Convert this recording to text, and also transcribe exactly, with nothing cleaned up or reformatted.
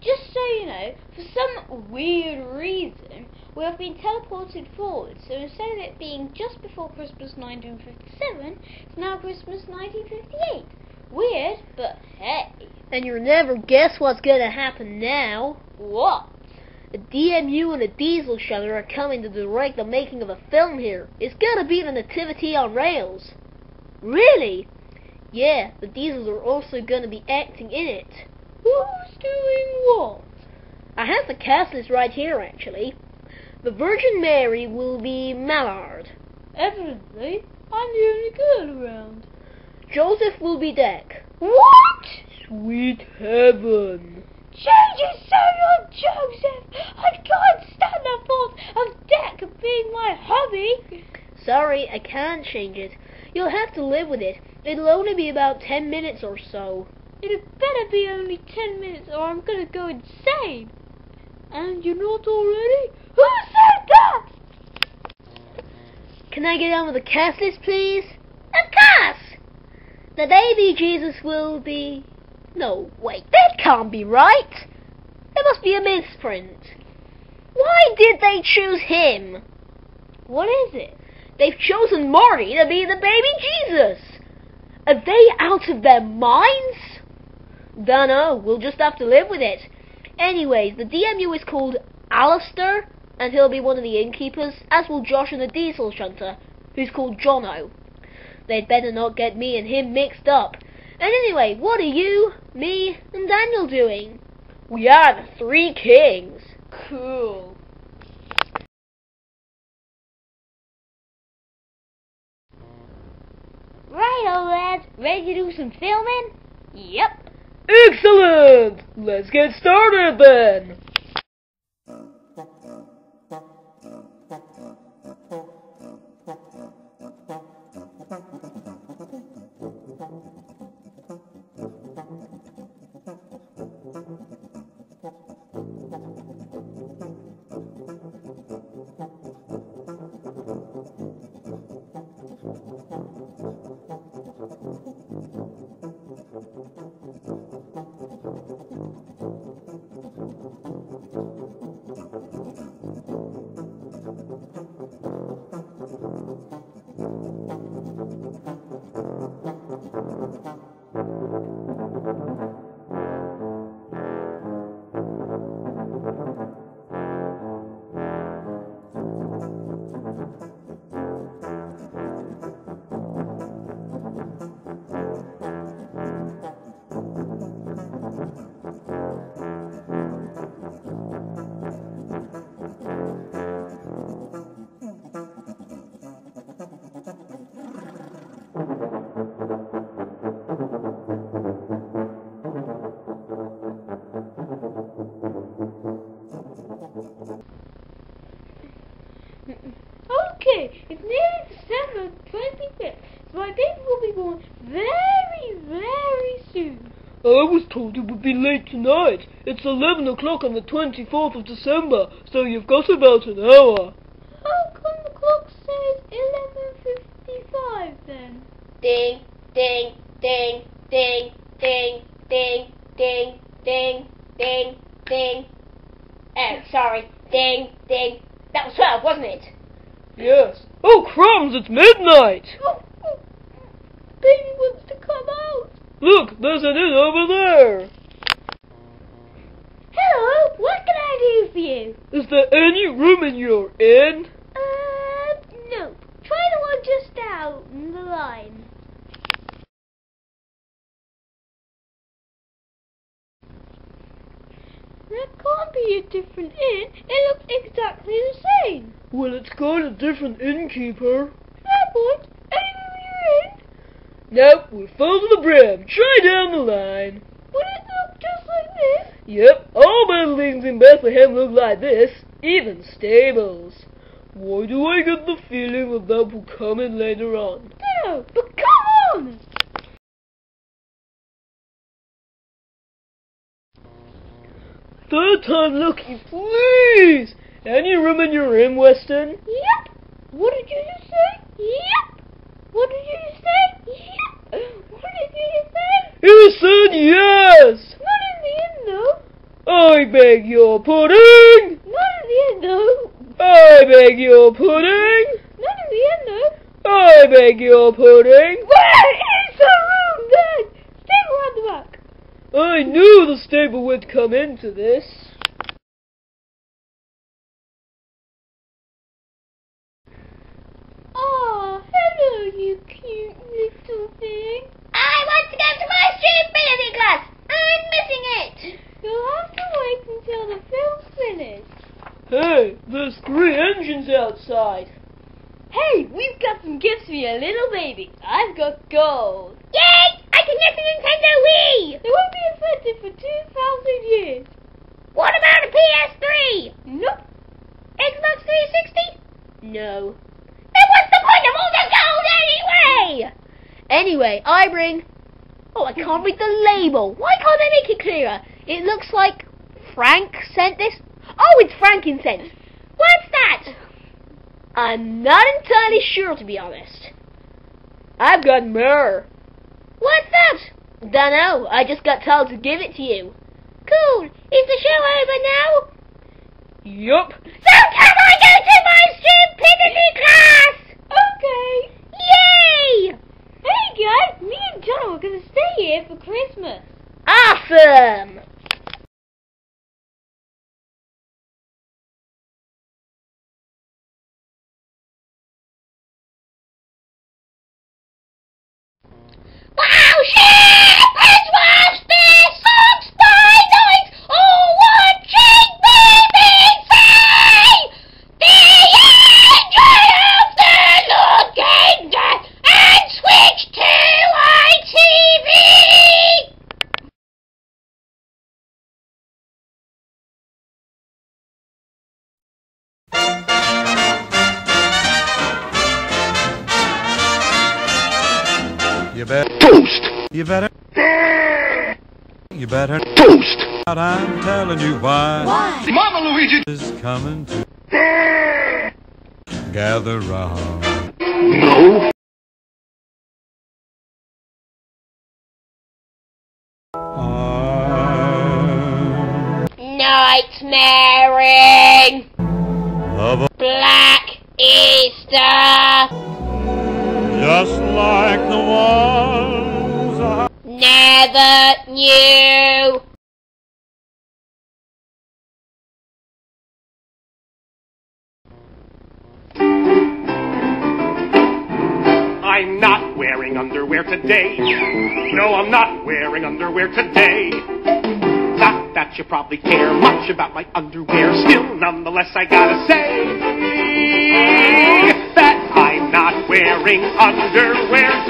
Just so you know, for some weird reason, we have been teleported forward, so instead of it being just before Christmas nineteen fifty-seven, it's now Christmas nineteen fifty-eight. Weird, but hey. And you'll never guess what's gonna happen now. What? The D M U and the Diesel Shed are coming to direct the making of a film here. It's gonna be the Nativity on rails. Really? Yeah, the Diesels are also gonna be acting in it. Who's doing what? I have the cast list right here, actually. The Virgin Mary will be Mallard. Evidently, I'm the only girl around. Joseph will be Deck. What? Sweet heaven. Change it so you're Joseph! I can't stand the thought of Deck being my hubby! Sorry, I can't change it. You'll have to live with it. It'll only be about ten minutes or so. It better be only ten minutes or I'm gonna go insane! And you're not already? Who said that? Can I get on with the cast list, please? Of course! The baby Jesus will be... No, wait, that can't be right! There must be a misprint. Why did they choose him? What is it? They've chosen Marty to be the baby Jesus! Are they out of their minds? Dunno, we'll just have to live with it. Anyways, the D M U is called Alistair, and he'll be one of the innkeepers, as will Josh and the Diesel Shunter, who's called Jono. They'd better not get me and him mixed up. And anyway, what are you, me, and Daniel doing? We are the Three Kings. Cool. Right, old lads, ready to do some filming? Yep. Excellent! Let's get started then! Okay, it's nearly December twenty-fifth, so my baby will be born very, very soon. I was told it would be late tonight. It's eleven o'clock on the twenty-fourth of December, so you've got about an hour. How come the clock says eleven fifty-five then? Ding, ding, ding, ding, ding, ding, ding, ding, ding, ding. Oh, sorry. Ding, ding. That was twelve, wasn't it? Yes. Oh, crumbs, it's midnight! Oh, oh, baby wants to come out. Look, there's an inn over there. Hello, what can I do for you? Is there any room in your inn? Uh, no. Try the one just out in the line. There can't be a different inn. It looks exactly the same. Well, it's got a different innkeeper. Fair point. Any room you're in? Nope, we're full to the brim. Try down the line. Would it look just like this? Yep, all buildings in Bethlehem look like this, even stables. Why do I get the feeling that that will come in later on? No, but come on! Third time lucky, please! Any room in your inn, Weston? Yep. What did you just say? Yep. What did you just say? Yep. What did you just say? You said yes! Not in the inn, though. I beg your pudding! Not at the end though. I beg your pudding! Not at the end though. I beg your pudding! Where is the room then? Stable at the back. I knew the stable would come into this. Oh, hello, you cute little thing. I want to go to my stupidity class. I'm missing it. You'll have to wait until the film's finished. Hey, there's three engines outside. Hey, we've got some gifts for your little baby. I've got gold. Yay! I can get the Nintendo Wii. They won't be affected for two thousand years. What about a P S three? Nope. Xbox three sixty? No. Then what's the point of all the gold anyway? Anyway, I bring... Oh, I can't read the label. Why can't they make it clearer? It looks like Frank sent this. Oh, it's frankincense. What's that? I'm not entirely sure, to be honest. I've got myrrh. What's that? Dunno, I just got told to give it to you. Cool. Is the show over now? Yup. So can I go to my stupidity class? Okay. Yay! Hey guys, me and John are going to stay here for Christmas. Awesome! Wow, shepherds wash their socks by night, oh, watching babies say, the angel of the Lord came down and switched to I T V. You better Toast! You better You better Toast! I'm telling you why. Why? Mama Luigi! Is coming to gather round. No! I'm Nightmaring. of a Black Easter. just like the ones I Never knew. I'm not wearing underwear today. No, I'm not wearing underwear today. Not that you probably care much about my underwear. Still, nonetheless, I gotta say that I'm not wearing underwear